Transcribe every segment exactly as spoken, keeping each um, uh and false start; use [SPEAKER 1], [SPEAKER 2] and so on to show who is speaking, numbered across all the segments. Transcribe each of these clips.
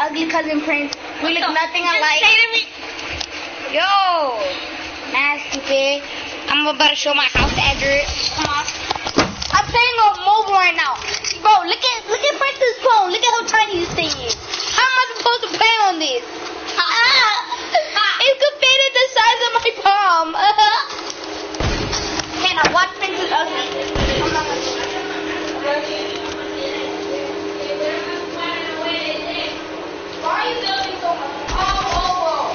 [SPEAKER 1] ugly cousin Prince. We look nothing
[SPEAKER 2] Just
[SPEAKER 1] alike.
[SPEAKER 2] say to me.
[SPEAKER 1] Yo, nasty pig. I'm about to show my house address. Come on. I'm playing on mobile right now. Bro, look at look at Prince's phone. Look at how tiny this thing is. How am I supposed to play on this? Ah, it could fit in the size of my palm. Can I watch Prince's ugly? I'm not gonna. Why are you building so much? Oh, oh, oh.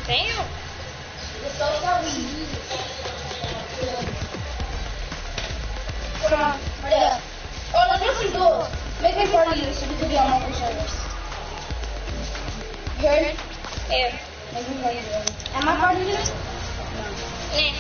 [SPEAKER 2] Damn.
[SPEAKER 1] Come on, right there. Oh, let's do some duels. Make me part of you so we can be on multiple servers. You heard?
[SPEAKER 2] Yeah.
[SPEAKER 1] Make me part of you. Am I part of you? No.
[SPEAKER 2] Nah.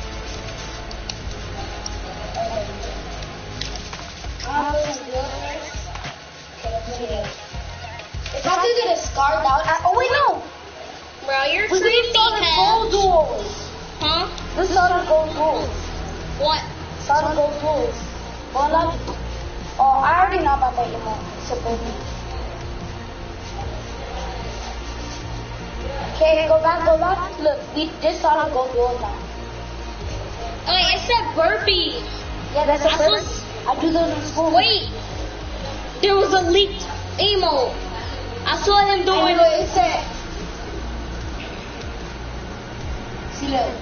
[SPEAKER 1] I'm going to do it. Okay, let's do it. If I could get a scarred out, I, oh wait, no.
[SPEAKER 2] Bro, you're
[SPEAKER 1] We
[SPEAKER 2] creepy,
[SPEAKER 1] can start
[SPEAKER 2] man.
[SPEAKER 1] gold duels.
[SPEAKER 2] Huh?
[SPEAKER 1] Let's start a gold duels.
[SPEAKER 2] What?
[SPEAKER 1] Start a gold duels. Well, love you. Oh, I already know about that emote. Support me. Okay, go back, go back. Look, we just started gold duels now.
[SPEAKER 2] Oh, it said burpee.
[SPEAKER 1] Yeah, that's a
[SPEAKER 2] I
[SPEAKER 1] first.
[SPEAKER 2] saw-
[SPEAKER 1] I do those in school.
[SPEAKER 2] Wait. There was a leaked emo. I saw him
[SPEAKER 1] I
[SPEAKER 2] doing
[SPEAKER 1] know it said. See, look.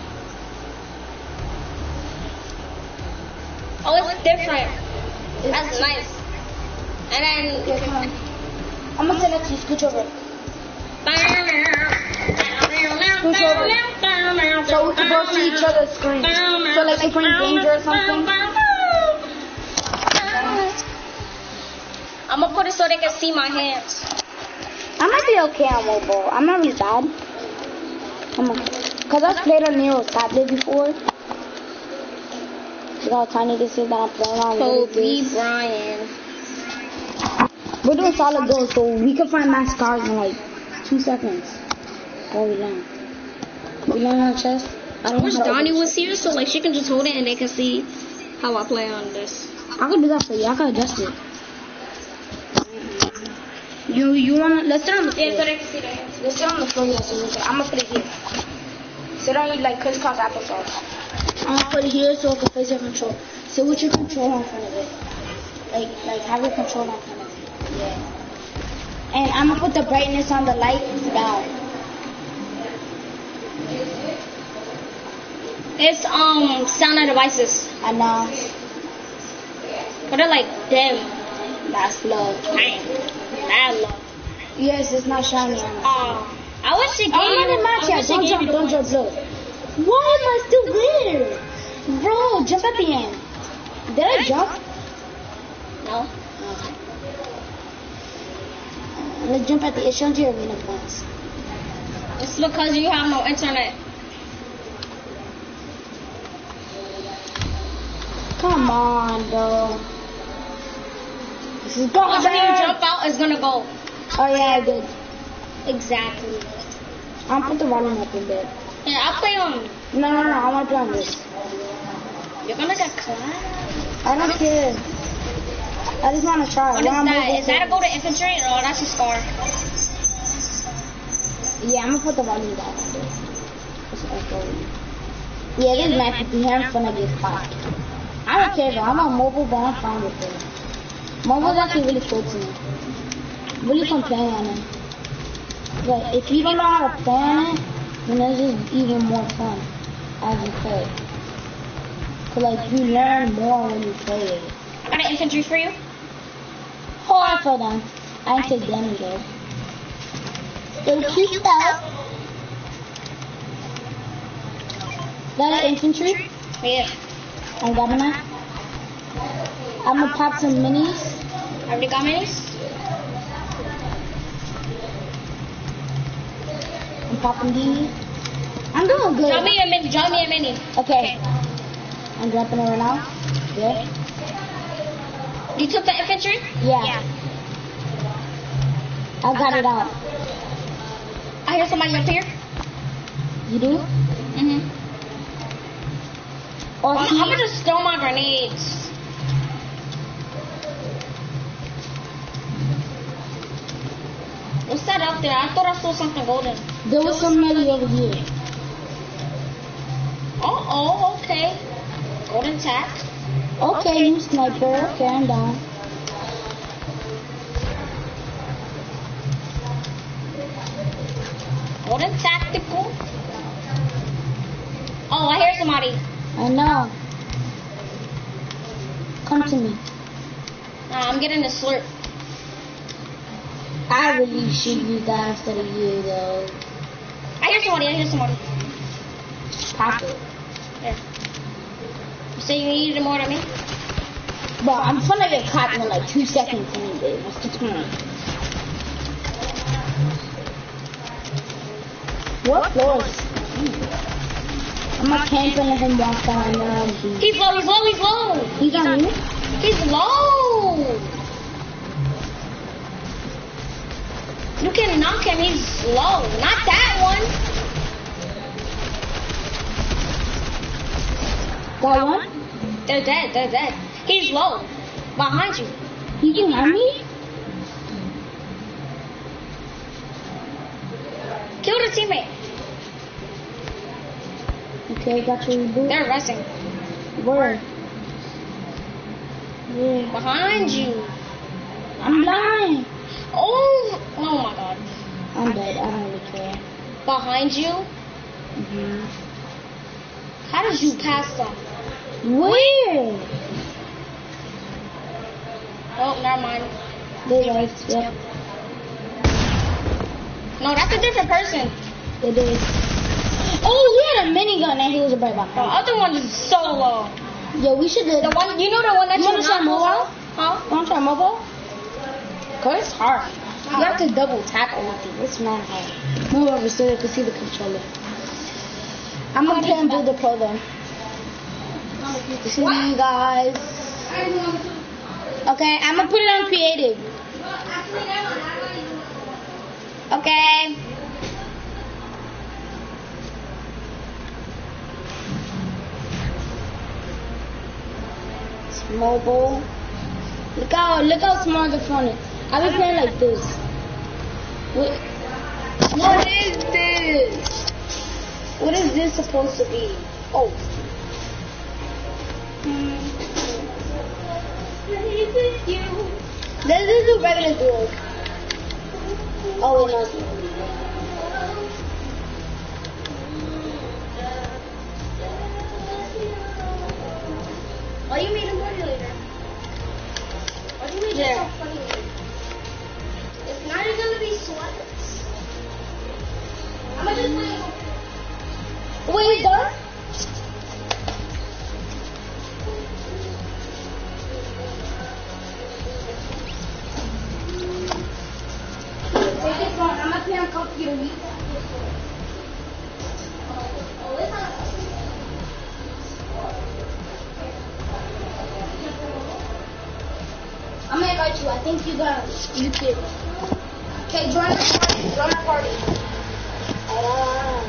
[SPEAKER 2] Oh, it's different. That's nice. And then
[SPEAKER 1] Okay, come on. I'm gonna send it to you. Scooch over. Scooch over. So we can both see each other's screens. So like if we're in danger or something.
[SPEAKER 2] I'm gonna put it so they can see my hands.
[SPEAKER 1] I might be okay on mobile. I'm not really bad. Come on. Cause I've played on Nero's tablet before. See how tiny this is that I'm playing on.
[SPEAKER 2] Kobe Bryant.
[SPEAKER 1] We're doing solid goals, so we can find max cards in like two seconds. Oh, we land. We land on chest. I
[SPEAKER 2] I
[SPEAKER 1] don't
[SPEAKER 2] wish
[SPEAKER 1] know how to
[SPEAKER 2] Donnie
[SPEAKER 1] open
[SPEAKER 2] was here so like she can just hold it and they can see how I play on this.
[SPEAKER 1] chest. I could do that for you. I could adjust it. You you wanna let's sit on the floor.
[SPEAKER 2] Yeah, so they can see their hands.
[SPEAKER 1] Let's sit on the floor here. So we can, I'm gonna put it here. Sit on you like crisscross applesauce. I'm gonna put it here so it can face your control. Sit with your controller in front of it. Like like have your controller in front of it. Yeah. And I'm gonna put the brightness on the light down.
[SPEAKER 2] It's um sound of devices.
[SPEAKER 1] I know.
[SPEAKER 2] But they're like dim.
[SPEAKER 1] That's love.
[SPEAKER 2] Dang. Bad luck.
[SPEAKER 1] Yes, it's not shiny.
[SPEAKER 2] Oh. I wish it gave
[SPEAKER 1] I'm
[SPEAKER 2] you
[SPEAKER 1] not in match
[SPEAKER 2] I
[SPEAKER 1] yet.
[SPEAKER 2] wish it
[SPEAKER 1] Don't
[SPEAKER 2] gave
[SPEAKER 1] jump,
[SPEAKER 2] you the
[SPEAKER 1] don't
[SPEAKER 2] points.
[SPEAKER 1] jump, look. Why am I still there? Bro, jump at the end. Did I jump?
[SPEAKER 2] No.
[SPEAKER 1] Let's jump at the it shows you arena points.
[SPEAKER 2] It's because you have no internet.
[SPEAKER 1] Come on, bro. This is going
[SPEAKER 2] Once you jump out, it's gonna go.
[SPEAKER 1] Oh yeah, I did.
[SPEAKER 2] Exactly.
[SPEAKER 1] I'll put the volume up a bit.
[SPEAKER 2] Yeah, I'll play on.
[SPEAKER 1] No, no, no, I want to play on this.
[SPEAKER 2] You're gonna get clapped.
[SPEAKER 1] I don't care. I just want to try.
[SPEAKER 2] What is that? Is that a go to infantry? No, that's a scar.
[SPEAKER 1] Yeah, I'm gonna put the volume down on this. It's echoing. Yeah, this is my fifty here. I'm gonna get popped. I don't care though. I'm on mobile, but I'm fine with it. Mobile's actually really cool to me. Really fun playing on it. But if you don't know how to play on it, then it's just even more fun as you play. Cause like you learn more when you play it.
[SPEAKER 2] I got an infantry for you.
[SPEAKER 1] Oh, I fell down. I didn't take damage though. Still cute though. That an infantry?
[SPEAKER 2] Yeah.
[SPEAKER 1] I'm grabbing that. I'm gonna pop some minis.
[SPEAKER 2] Already got minis?
[SPEAKER 1] I'm popping these. I'm doing good.
[SPEAKER 2] Drop me a mini. Drop me a mini.
[SPEAKER 1] Okay. I'm dropping it right now. Yeah.
[SPEAKER 2] You took the infantry?
[SPEAKER 1] Yeah. I got it out.
[SPEAKER 2] I hear somebody up here.
[SPEAKER 1] You do?
[SPEAKER 2] Mm-hmm.
[SPEAKER 1] Or
[SPEAKER 2] I'm,
[SPEAKER 1] he?
[SPEAKER 2] I'm gonna just throw my grenades. What's that up there? I thought I saw something golden.
[SPEAKER 1] There was some melee over here.
[SPEAKER 2] Oh, oh, okay. Golden tack.
[SPEAKER 1] Okay, you sniper. Okay, I'm down.
[SPEAKER 2] Golden tactical. Oh, I hear somebody.
[SPEAKER 1] I know. Come to me.
[SPEAKER 2] Nah, I'm getting the slurp.
[SPEAKER 1] I really should use that instead of you, though.
[SPEAKER 2] I hear somebody, I hear somebody.
[SPEAKER 1] Pop it.
[SPEAKER 2] There. You say you needed more than me?
[SPEAKER 1] Bro, I'm gonna get caught in like two seconds anyway. What's the time? What floor is he? I'm not camping with him walk down now.
[SPEAKER 2] He's low, he's low, he's low.
[SPEAKER 1] He's on you?
[SPEAKER 2] He's low. You can knock him, he's low. Not that one.
[SPEAKER 1] Got one?
[SPEAKER 2] They're dead, they're dead. He's low. Behind you.
[SPEAKER 1] He's behind me?
[SPEAKER 2] Kill the teammate.
[SPEAKER 1] Okay, got your reboot.
[SPEAKER 2] They're resting.
[SPEAKER 1] Where? Yeah.
[SPEAKER 2] Behind you.
[SPEAKER 1] I'm blind.
[SPEAKER 2] Oh, oh my god.
[SPEAKER 1] I'm dead. I don't really care.
[SPEAKER 2] Behind you?
[SPEAKER 1] Mm-hmm.
[SPEAKER 2] How did you pass them?
[SPEAKER 1] Where?
[SPEAKER 2] Oh, never mind.
[SPEAKER 1] They left. Yep.
[SPEAKER 2] No, that's a different person.
[SPEAKER 1] They did. Oh, he had a minigun and he was a bright
[SPEAKER 2] The
[SPEAKER 1] box.
[SPEAKER 2] other one is so low.
[SPEAKER 1] Yo, we should do
[SPEAKER 2] The one, you know the one that
[SPEAKER 1] You
[SPEAKER 2] you
[SPEAKER 1] wanna try
[SPEAKER 2] knocked
[SPEAKER 1] mobile?
[SPEAKER 2] off? Huh?
[SPEAKER 1] You want to try mobile? Cause it's hard. You have to double tap everything. It's not hard. Move over so you can see the controller. I'm gonna play and do the pro then. See you guys. Okay, I'm gonna put it on creative. Okay. It's mobile. Look how look how small the phone is. I've been playing like this. What, what is this? What is this supposed to be? Oh. This is a regular dude. Oh, no.
[SPEAKER 2] Oh, you made a modulator. Oh, you made
[SPEAKER 1] Yeah.
[SPEAKER 2] yourself funny. It's not even gonna be sweats. I'm gonna just play.
[SPEAKER 1] Wait, done? Take it phone. I'm gonna play on computer.
[SPEAKER 2] Oh, it's not.
[SPEAKER 1] I'm gonna invite you. I think you got you kid. Okay, join the party. Join the party. Ah.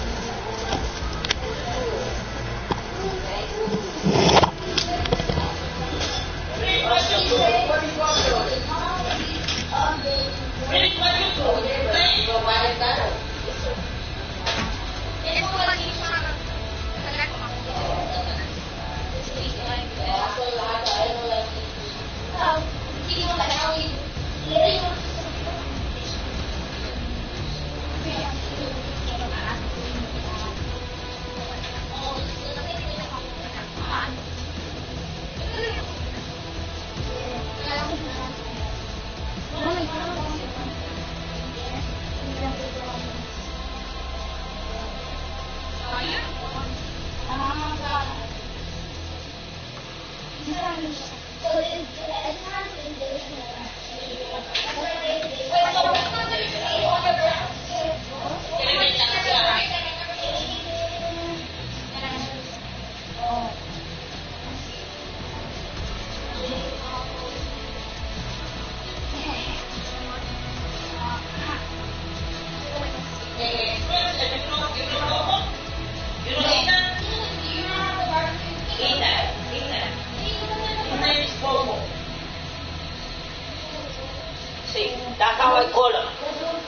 [SPEAKER 3] That's how I call her.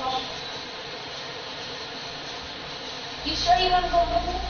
[SPEAKER 2] You sure you wanna go with me?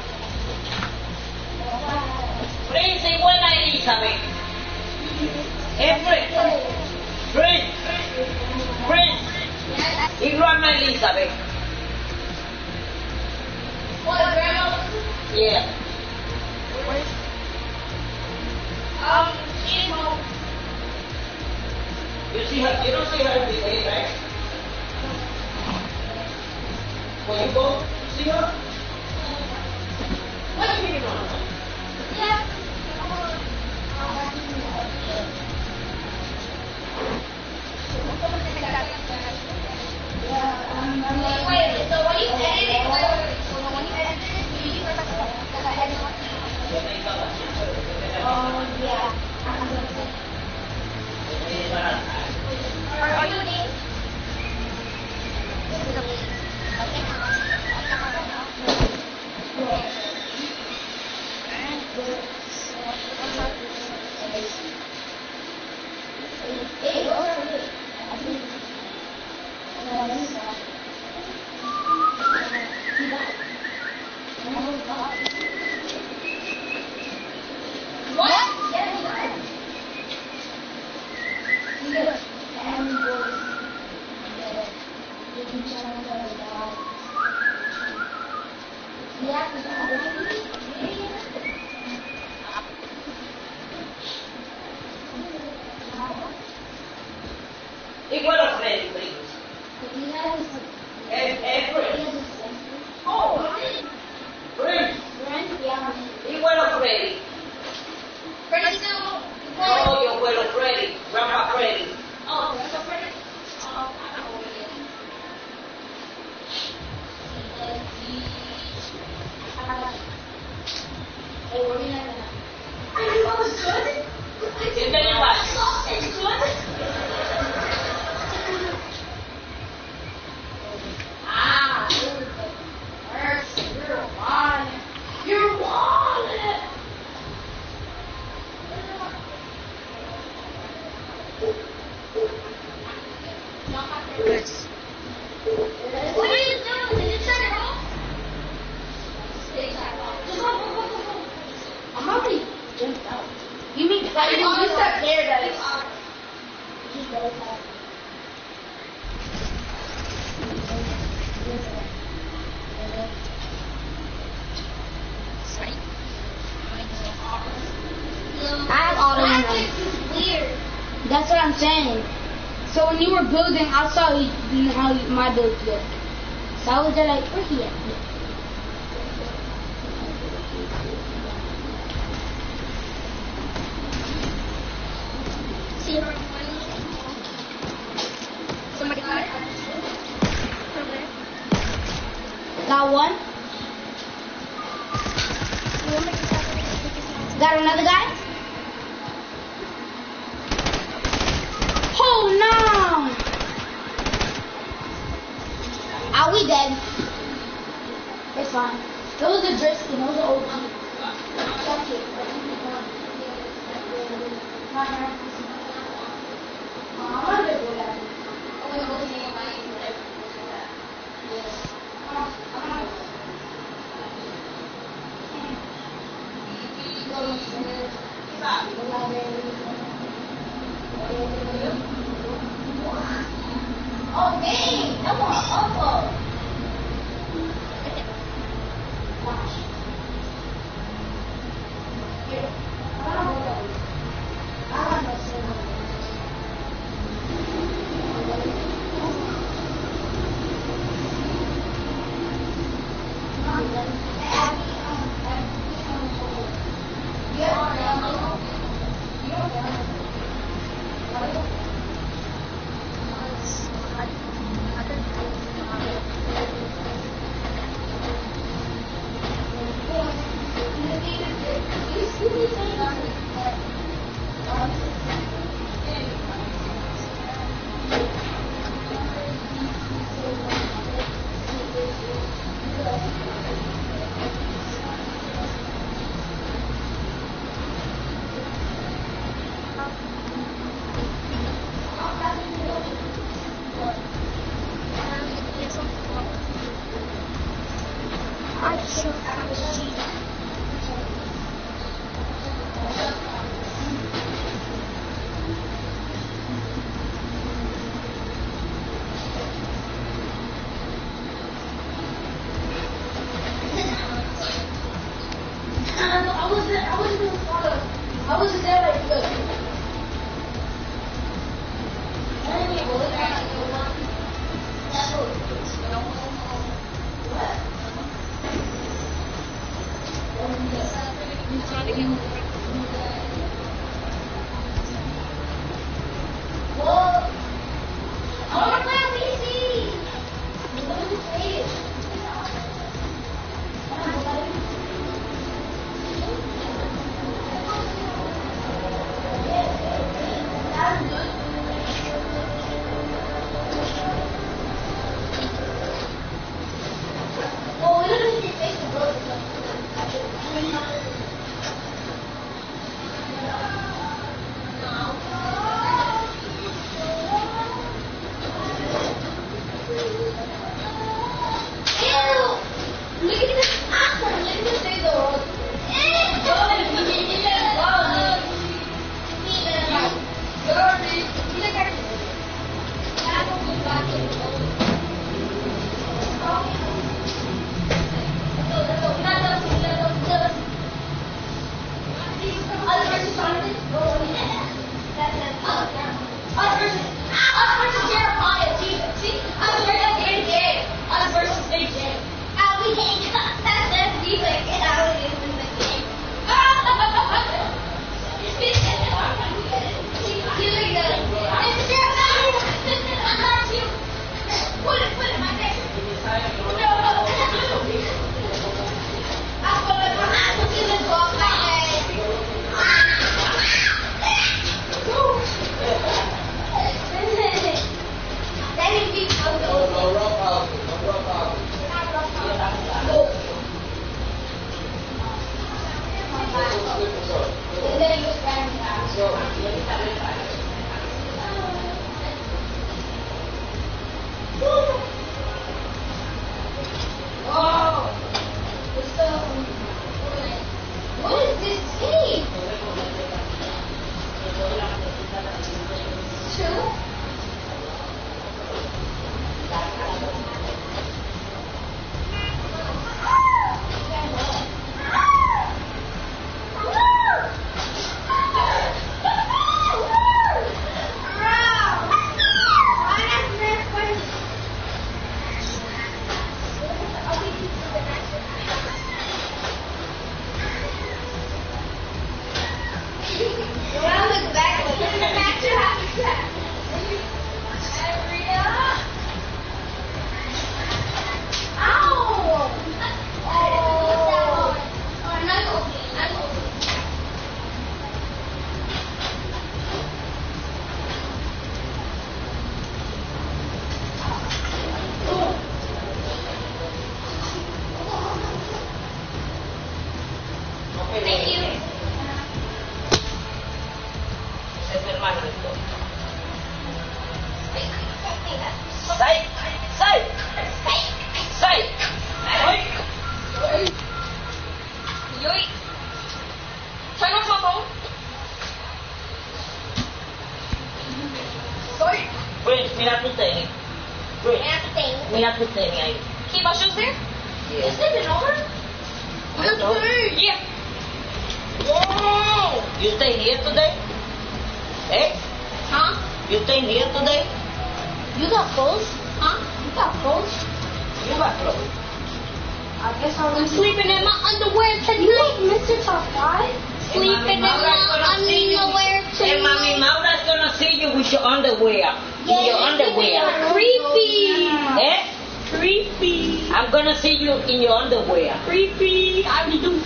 [SPEAKER 3] Prince, igual a Elizabeth. Efren. Prince. Prince. Igual na Elizabeth.
[SPEAKER 2] What, grandma?
[SPEAKER 3] Yeah.
[SPEAKER 2] Um, she's home.
[SPEAKER 3] You see her, you don't see her every day, right? When you go see her? What do you mean on her?
[SPEAKER 2] Yeah. Wait, so when you edit it, wait, wait, wait. So when you edit it, you use like a edit one? Oh, yeah. Are, are you in? What?
[SPEAKER 3] Igual a Freddy, please. Efren. Oh, Prince. Igual a Freddy.
[SPEAKER 2] Pretty soon.
[SPEAKER 3] No, yo abuelo Freddy. Grandpa Freddy.
[SPEAKER 2] Oh, that's a pretty. Oh,
[SPEAKER 3] ¿Quién te lleva?
[SPEAKER 2] Ah, you're wild. You're wild. What are you doing? Did you turn it off? Just go, go, go, go, go. I'm already jumped out. You mean that you you start there, that is. Just go back.
[SPEAKER 1] I have auto
[SPEAKER 2] Graphics is weird.
[SPEAKER 1] That's what I'm saying. So when you were building, I saw you, you- how you, my build looked. So I was there like, where he at?
[SPEAKER 2] See her somebody got it? Over there.
[SPEAKER 1] Got one. Got another guy. Oh no! Are we dead? It's fine. Those are Driskin, those are O G. Fuck it. I'm gonna go that.
[SPEAKER 2] Oh, dang. Come on, up. Oh, what's the, what is this tape? Two? Thank you.
[SPEAKER 3] Es mi hermano esto. Sai, sai, sai.
[SPEAKER 2] Yoi. Turn off my phone. Sorry.
[SPEAKER 3] Prince, mira tu tenis. Prince,
[SPEAKER 2] Everything.
[SPEAKER 3] mira tu tenis ahí.
[SPEAKER 2] Keep my shoes there?
[SPEAKER 3] Yeah.
[SPEAKER 2] Is it over?
[SPEAKER 3] Let's go.
[SPEAKER 2] Yeah.
[SPEAKER 3] Whoa! You stay here today? Eh?
[SPEAKER 2] Huh?
[SPEAKER 3] You stay here today?
[SPEAKER 2] You got clothes? Huh? You got clothes?
[SPEAKER 3] You got clothes.
[SPEAKER 2] I guess I'm sleeping in my underwear tonight. You like Mister Top Five? Sleeping in my underwear tonight.
[SPEAKER 3] Hey, mommy, Maura's gonna see you with your underwear. In your underwear.
[SPEAKER 2] Creepy.
[SPEAKER 3] Eh?
[SPEAKER 2] Creepy.
[SPEAKER 3] I'm gonna see you in your underwear.
[SPEAKER 2] Creepy. I do.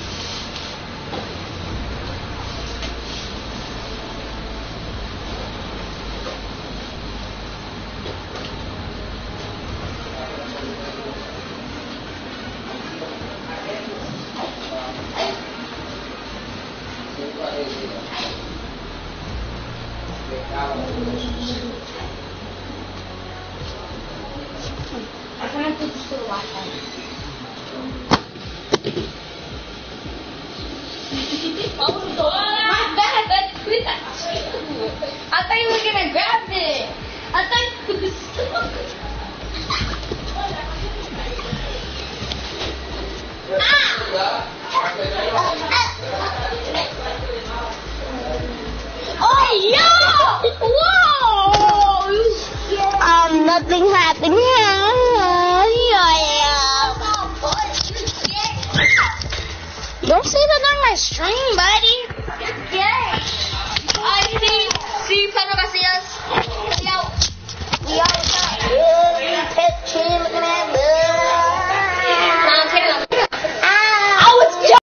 [SPEAKER 2] I wanted to just do the last time. My bad, that's quick. I thought you were gonna grab it. I thought you was Ah!